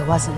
wasn't.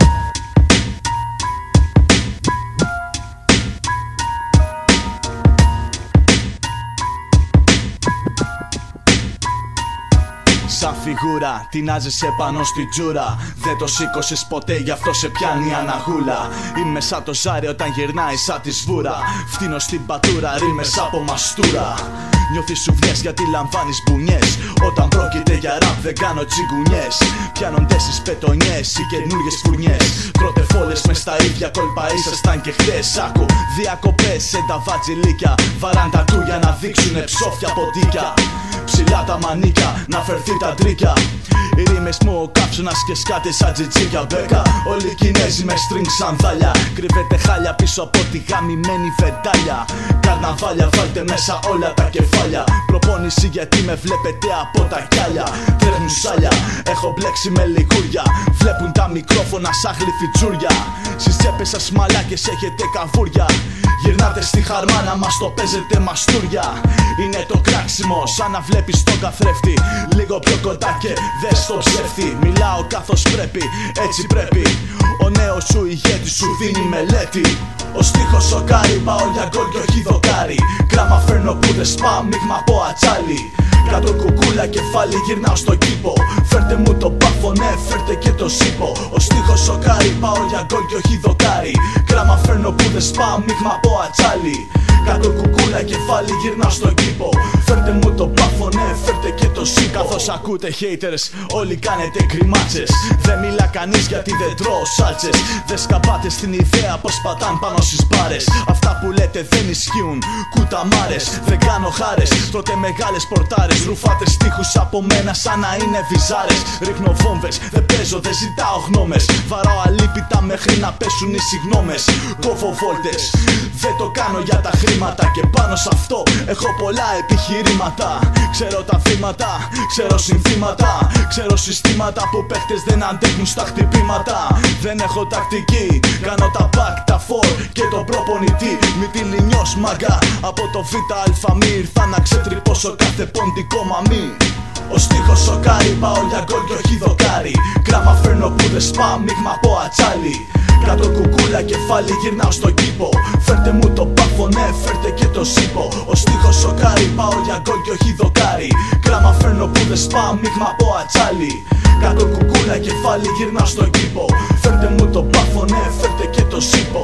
Σαν φιγούρα τεινάζεσαι πάνω στη τζούρα. Δεν το σήκωσες ποτέ, γι' αυτό σε πιάνει αναγούλα. Είμαι σαν το ζάρι όταν γυρνάει σαν τη σβούρα. Φτύνω στην πατούρα, ρήμες από μαστούρα. Νιώθεις σουβλιές γιατί λαμβάνεις μπουνιές. Όταν πρόκειται για ραπ δεν κάνω τσιγκουνιές. Πιάνονται στις πετονιές οι καινούριες φουρνιές. Τρώτε φόλες μες στα ίδια κόλπα, ήσασταν και χθες. Άκου διακοπές σε τα βατζιλίκια. Βαράντα του για να δείξουνε ψόφια ποντίκια. Ψηλά τα μανίκια, να φερθεί τα τρίκια. Οι ρήμες μου ο κάψονας και σκάτε σαν τζιτζίκια μπέκα. Όλοι οι Κινέζοι με string σανδάλια. Κρύβεται χάλια πίσω από τη γαμημένη βεντάλια. Καρναβάλια βάλτε μέσα όλα τα κεφάλια. Προπόνηση γιατί με βλέπετε από τα κιάλια. Τρέχουν σάλια, έχω μπλέξει με λιγούρια. Βλέπουν τα μικρόφωνα σαν γλυφιτζούρια. Στις τσέπες σας μαλάκες έχετε καβούρια. Γυρνάτε στη χαρμάνα μας το παίζετε μαστούρια. Είναι το κράξιμο σαν να βλέπεις τον καθρέφτη. Λίγο πιο κοντά και δες το ψεύτη. Μιλάω καθώς πρέπει, έτσι πρέπει. Ο νέος σου ηγέτης σου δίνει μελέτη. Ο στίχος σοκάρει, πάω για γκολ και όχι δοκάρι. Γράμμα φέρνω που δεν σπάω, μείγμα από ατσάλι. Κάτω κουκούλα κεφάλι γυρνάω στον κήπο. Φέρτε μου τον πάφο, ναι φέρτε και το σίπο. Ο στίχος σοκάρει, πάω για γκολ και όχι δοκάρι. Γράμμα φέρνω που δεν σπάω, μείγμα από ατσάλι. Κάτω κουκούλα κεφάλι γυρνάω στον κήπο. Φέρτε μου τον πάφο, ναι φέρτε και το σίπο. Καθώς ακούτε haters, όλοι κάνετε κρυμάτσες. Δεν μιλά κανείς γιατί δεν τρώω σάλτσες. Δεν σκαπάτε στην ιδέα πως πατάν πάνω στις μπάρες. Αυτά που λέτε δεν ισχύουν, κουταμάρες. Δεν κάνω χάρες, τότε μεγάλες πορτάρες. Ρουφάτε στίχους από μένα σαν να είναι βυζάρες. Ρίχνω βόμβες, δεν παίζω, δεν ζητάω γνώμες. Βαράω αλίπητα μέχρι να πέσουν οι συγγνώμες. Κόβω βόλτες, δεν το κάνω για τα χρήματα. Και πάνω σε αυτό έχω πολλά επιχειρήματα. Ξέρω τα θύματα, ξέρω συνθήματα. Ξέρω συστήματα που παίχτες δεν αντέχουν στα χτυπήματα. Δεν έχω τακτική, κάνω τα back, τα for και τον προπονητή. Μη τη λινιός μάγκα, από το ΒΑ μη ήρθα να ξετρυπώσω κάθε ποντικό μαμί. Ο στίχος σοκάρει, πάω για γκολ και όχι δοκάρι. Γράμμα φέρνω που δεν σπάω, μείγμα από ατσάλι. Κάτω κουκούλα κεφάλι γυρνάω στον κήπο. Φέρτε μου τον πάφο, ναι φέρτε και το σίπο. Ο στίχος σοκάρει, πάω για γκολ και όχι δοκάρι. Γράμμα φέρνω που δεν σπάω, μείγμα από ατσάλι. Κάτω κουκούλα κεφάλι γυρνάω στον κήπο. Φέρτε μου τον πάφο, ναι φέρτε και το σίπο.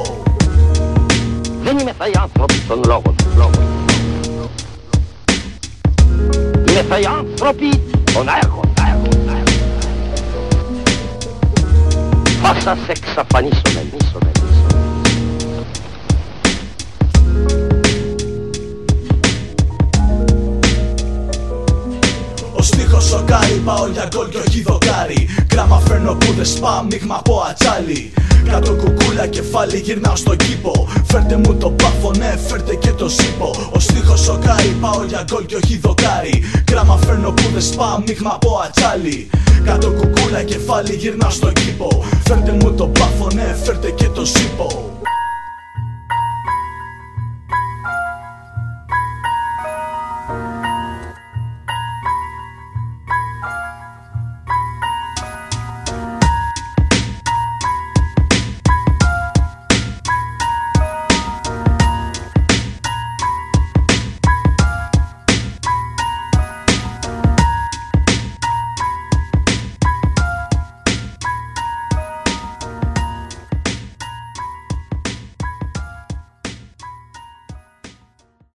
Δεν είμαι θα οι άνθρωποι των λόγων. Είναι θα οι άνθρωποι των έργων. Θα σας εξαφανίσουμε. Ο στίχος σοκάρει, πάω για γκολ και όχι δοκάρι. Γράμμα φέρνω που δεν σπάω, μείγμα από ατσάλι. Κάτω κουκούλα κεφάλι γυρνάω στον κήπο. Φέρτε μου τον πάφο, ναι φέρτε και το σίπο. Ο στίχος σοκάρει, πάω για γκολ και όχι δοκάρι. Γράμμα φέρνω που δεν σπάω, μείγμα από ατσάλι. Κάτω κουκούλα κεφάλι γυρνάω στον κήπο. Φέρτε μου τον πάφο, ναι φέρτε και το σίπο.